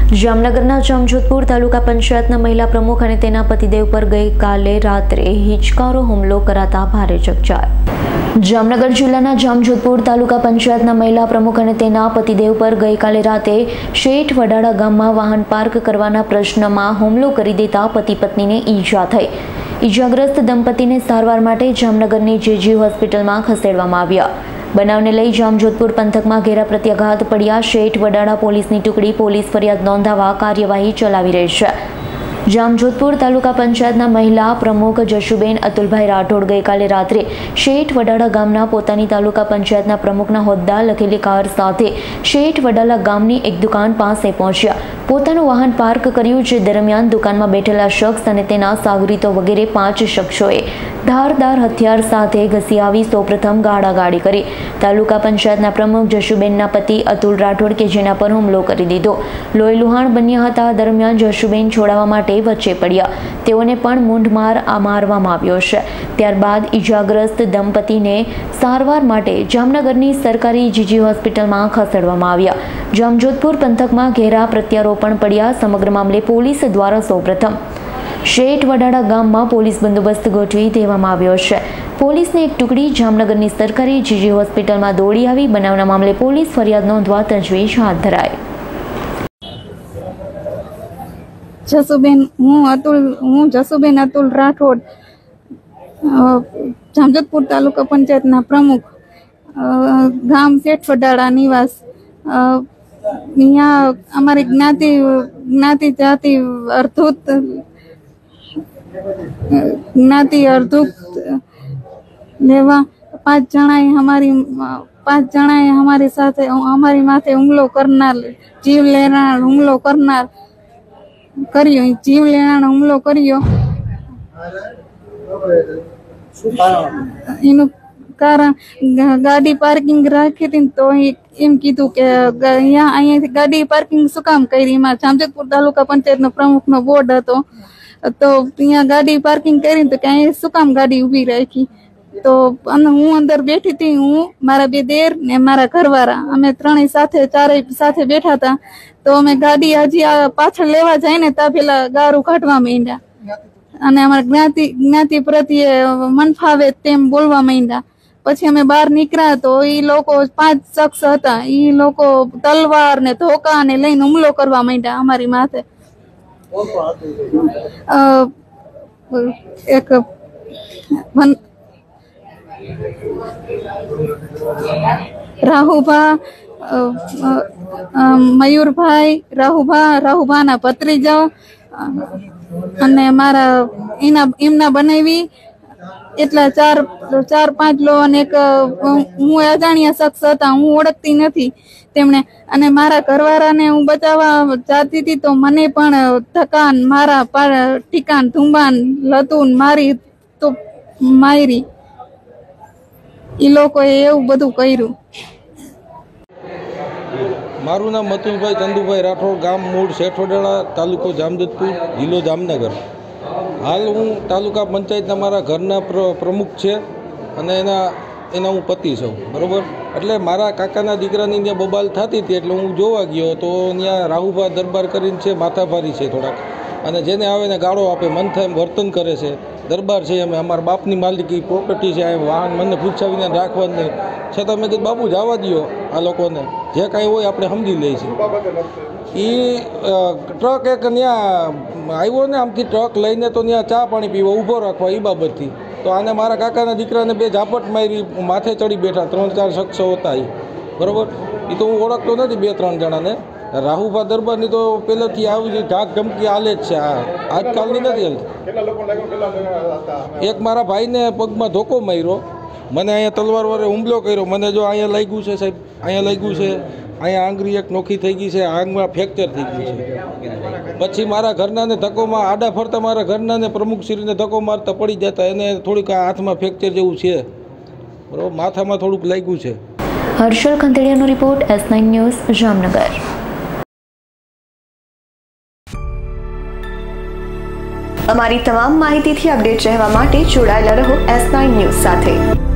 જામનગરના જામજોધપુર તાલુકા પંચાયતના મહિલા પ્રમુખ અને તેના પતિદેવ પર ગઈકાલે રાત્રે હિચકારો હુમલો કરાતા ભારે ચકચાર। જામનગર જિલ્લાના જામજોધપુર તાલુકા પંચાયતના મહિલા પ્રમુખ અને તેના પતિદેવ પર ગઈકાલે રાતે શેઠ વડાળા ગામમાં વાહન પાર્ક કરવાના પ્રશ્નમાં હુમલો કરી દેતા પતિ પત્નીને ઈજા થઈ। ઈજાગ્રસ્ત દંપતીને સારવાર માટે જામનગરની જેજી હોસ્પિટલમાં ખસેડવામાં આવ્યા। બનાવને લઈ જામજોધપુર પંથકમાં ઘેરા પ્રત્યાઘાત પડ્યા। શેઠ વડાળા પોલીસની ટુકડી પોલીસ ફરિયાદ નોંધાવવા કાર્યવાહી ચલાવી રહી છે। જામજોધપુર તાલુકા પંચાયતના મહિલા પ્રમુખ જશુબેન અતુલભાઈ રાઠોડ ગઈકાલે રાત્રે શેઠ વડાળા ગામના પોતાની તાલુકા પંચાયતના પ્રમુખના હોદ્દા લખેલી કાર સાથે શેઠ વડાળા ગામની એક દુકાન પાસે પહોંચ્યા। પોતાનું વાહન પાર્ક કર્યું, જે દરમિયાન દુકાનમાં બેઠેલા શખ્સ અને તેના સાગરીતો વગેરે 5 શખ્સોએ ધારદાર હથિયાર સાથે ઘસી આવી સૌપ્રથમ ગાળાગાળી કરી। તાલુકા પંચાયતના પ્રમુખ જશુબેનના પતિ અતુલ રાઠોડ કે જેના પર હુમલો કરી દીધો, લોહીલુહાણ બન્યા હતા। દરમિયાન જશુબેન છોડાવવા માટે વચ્ચે પડ્યા, તેઓને પણ મૂંઢમાર મારવામાં આવ્યો છે। ત્યારબાદ ઈજાગ્રસ્ત દંપતીને સારવાર માટે જામનગરની સરકારી જીજી હોસ્પિટલમાં ખસેડવામાં આવ્યા। જામજોધપુર પંથકમાં ઘેરા પ્રત્યારોપણ પડ્યા। સમગ્ર મામલે પોલીસ દ્વારા સૌપ્રથમ શેઠ વડાળા ગામમાં પોલીસ બંદોબસ્ત ગોઠવી દેવામાં આવ્યો છે। પોલીસની એક ટુકડી જામનગરની સરકારી જીજી હોસ્પિટલમાં દોડી આવી બનાવના મામલે પોલીસ ફરિયાદ નોંધવા તજવીજ હાથ ધરાઈ। હું જશુબેન અતુલ રાઠોડ, જામજોધપુર તાલુકા પંચાયતના પ્રમુખ, ગામ શેઠ વડાળા નિવાસ। અહીંયા અમારી જ્ઞાતિ જાતિ અર્ધૂત લેવા 5 જણાએ અમારી માથે હુમલો કરનાર, જીવલેણ હુમલો કર્યો। એનું કારણ ગાડી પાર્કિંગ રાખી હતી તો એમ કીધું કે અહીંયાથી ગાડી પાર્કિંગ શું કામ કરી? એમાં જામજોધપુર તાલુકા પંચાયતનો પ્રમુખનો બોર્ડ હતો, તો અહીંયા ગાડી પાર્કિંગ કરી તો કે અહીંયા શું કામ ગાડી ઊભી રાખી? તો હું અંદર બેઠી હતી, હું, મારા 2 દેર ને મારા ઘરવાળા, અમે ચારેય સાથે બેઠા હતા। તો અમે ગાડી હજી પાછળ લેવા જાય ને ત્યાં પેલા ગારું કાઢવા માંડ્યા અને અમારા જ્ઞાતિ પ્રત્યે મન ફાવે તેમ બોલવા માંડ્યા। પછી અમે બહાર નીકળ્યા તો એ લોકો 5 શખ્સ હતા, એ લોકો તલવાર ને ધોકા ને લઈને હુમલો કરવા માંડ્યા અમારી માથે। એક મયુરભાઈ, રાહુભાના ભત્રીજા અને એમના બનાવી એટલા 4-5 લો અને એક હું અજાણ્યા શખ્સ હતા, હું ઓળખતી નથી તેમણે। અને મારા ઘરવાળાને હું બચાવવા જાતી હતી તો મને પણ ધક્કાન, મારા ઠીકાન, ધુંબાન, લતુન મારી એ લોકોએ એવું બધું કર્યું। મારું નામ અતુલભાઈ ચંદુભાઈ રાઠોડ, ગામ મૂળ શેઠ વડાળા, તાલુકો જામજોધપુર, જિલ્લો જામનગર। હાલ હું તાલુકા પંચાયતના મારા ઘરના પ્રમુખ છે અને એના હું પતિ છું, બરાબર। એટલે મારા કાકાના દીકરાની ત્યાં બબાલ થતી હતી એટલે હું જોવા ગયો તો ત્યાં રાહુભા દરબાર કરીને છે, માથાભારી છે થોડાક, અને જેને આવે ને ગાળો આપે, મન થાય એમ વર્તન કરે છે। દરબાર છે, અમે અમારા બાપની માલિકી પ્રોપર્ટી છે, આ વાહન મને પૂછાવીને રાખવાનું નહીં, છતાં મેં કીધું બાપુ જવા દો આ લોકોને, જે કાંઈ હોય આપણે સમજી લઈએ છીએ। એ ટ્રક એક ત્યાં આવ્યો ને, આમથી ટ્રક લઈને તો ત્યાં ચા પાણી પીવા ઊભો રાખવા એ બાબતથી, તો આને મારા કાકાના દીકરાને 2 ઝાપટ મારી, માથે ચડી બેઠા 3-4 શખ્સો હતા એ, બરાબર। એ તો હું ઓળખતો નથી 2-3 જણાને। રાહુભા દરબારની તો પહેલેથી આવી ઢાક ધમકી હાલે જ છે, આજકાલની નથી હાલતી। એક મારા ભાઈને પગમાં ધોકો માર્યો, મને અહીંયા તલવાર વાળે હુમલો કર્યો, મને જો અહીંયા લાગ્યું છે સાહેબ, અહીંયા લાગ્યું છે, અહીંયા આંગળી એક નોખી થઈ ગઈ છે, આંગમાં ફ્રેક્ચર થઈ ગયું છે। પછી મારા ઘરનાને ધક્કોમાં આડા ફરતા મારા ઘરનાને પ્રમુખશ્રીને ધક્કો મારતા પડી જતા, એને થોડીક હાથમાં ફ્રેક્ચર જેવું છે, બરાબર, માથામાં થોડુંક લાગ્યું છે। હર્ષલ ખંતેડિયાનો રિપોર્ટ, S9 ન્યૂઝ, જામનગર। અમારી તમામ માહિતીથી અપડેટ રહેવા માટે જોડાયેલા રહો S9 ન્યૂઝ સાથે।